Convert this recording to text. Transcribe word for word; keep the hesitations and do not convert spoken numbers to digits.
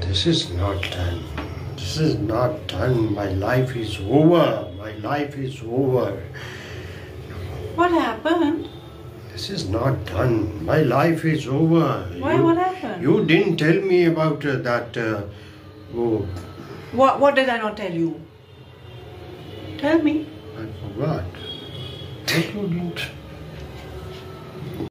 This is not done. This is not done. My life is over. My life is over. What happened? This is not done. My life is over. Why? You, what happened? You didn't tell me about uh, that. Uh, oh, What, what did I not tell you? Tell me. I forgot. What you didn't?